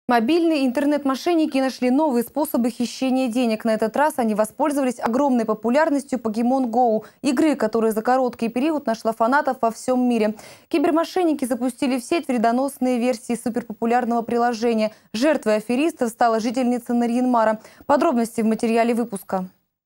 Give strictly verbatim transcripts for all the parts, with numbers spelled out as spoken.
Мобильные интернет-мошенники нашли новые способы хищения денег. На этот раз они воспользовались огромной популярностью Pokemon Go, игры, которая за короткий период нашла фанатов во всем мире. Кибермошенники запустили в сеть вредоносные версии суперпопулярного приложения. Жертвой аферистов стала жительница Нарьян-Мара. Подробности в материале выпуска.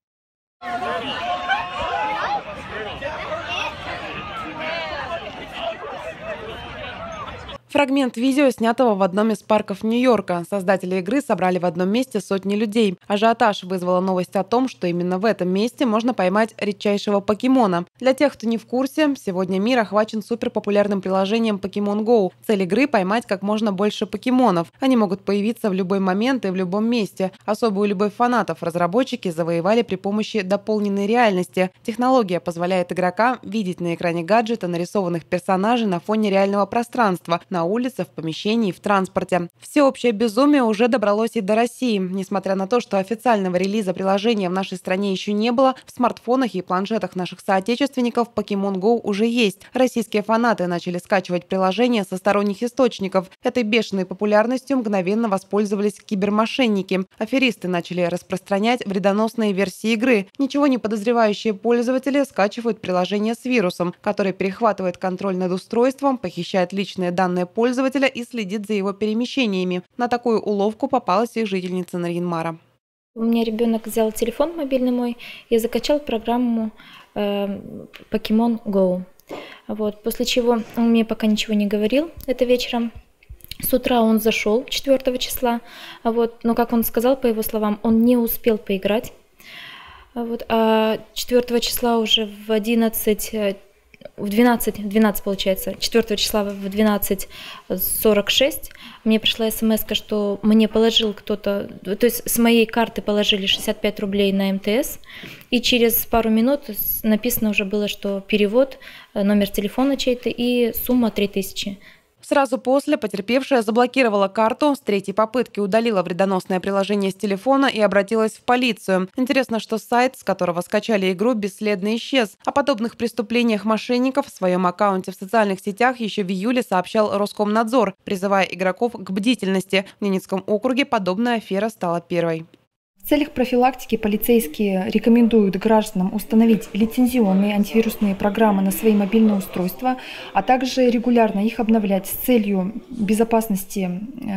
Фрагмент видео, снятого в одном из парков Нью-Йорка. Создатели игры собрали в одном месте сотни людей. Ажиотаж вызвала новость о том, что именно в этом месте можно поймать редчайшего покемона. Для тех, кто не в курсе, сегодня мир охвачен суперпопулярным приложением Pokemon Go. Цель игры – поймать как можно больше покемонов. Они могут появиться в любой момент и в любом месте. Особую любовь фанатов разработчики завоевали при помощи дополненной реальности. Технология позволяет игрокам видеть на экране гаджета нарисованных персонажей на фоне реального пространства – на улице, в помещении, в транспорте. Всеобщее безумие уже добралось и до России. Несмотря на то, что официального релиза приложения в нашей стране еще не было, в смартфонах и планшетах наших соотечественников Pokemon Go уже есть. Российские фанаты начали скачивать приложение со сторонних источников. Этой бешеной популярностью мгновенно воспользовались кибермошенники. Аферисты начали распространять вредоносные версии игры. Ничего не подозревающие пользователи скачивают приложение с вирусом, который перехватывает контроль над устройством, похищает личные данные пользователя и следит за его перемещениями. На такую уловку попалась и жительница Нарьян-Мара. У меня ребенок взял телефон мобильный мой и закачал программу э, Pokemon Go. Вот, после чего он мне пока ничего не говорил, это вечером. С утра он зашел четвёртого числа, вот, но, как он сказал, по его словам, он не успел поиграть. Вот, а четвёртого числа уже в одиннадцать... В двенадцать, двенадцать получается, четвёртого числа в двенадцать сорок шесть мне пришла смс, что мне положил кто-то, то есть с моей карты положили шестьдесят пять рублей на эм тэ эс, и через пару минут написано уже было, что перевод, номер телефона чей-то и сумма три тысячи. Сразу после потерпевшая заблокировала карту, с третьей попытки удалила вредоносное приложение с телефона и обратилась в полицию. Интересно, что сайт, с которого скачали игру, бесследно исчез. О подобных преступлениях мошенников в своем аккаунте в социальных сетях еще в июле сообщал Роскомнадзор, призывая игроков к бдительности. В Ненецком округе подобная афера стала первой. В целях профилактики полицейские рекомендуют гражданам установить лицензионные антивирусные программы на свои мобильные устройства, а также регулярно их обновлять с целью безопасности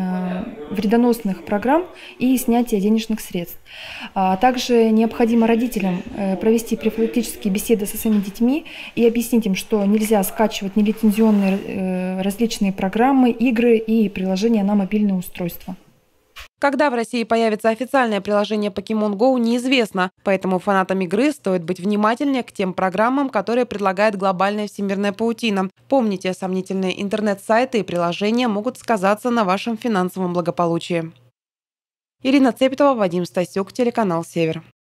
э, вредоносных программ и снятия денежных средств. А также необходимо родителям э, провести профилактические беседы со своими детьми и объяснить им, что нельзя скачивать нелицензионные э, различные программы, игры и приложения на мобильные устройства. Когда в России появится официальное приложение Pokemon Go, неизвестно. Поэтому фанатам игры стоит быть внимательнее к тем программам, которые предлагает глобальная всемирная паутина. Помните, сомнительные интернет-сайты и приложения могут сказаться на вашем финансовом благополучии. Ирина Цепетова, Вадим Стасюк, телеканал «Север».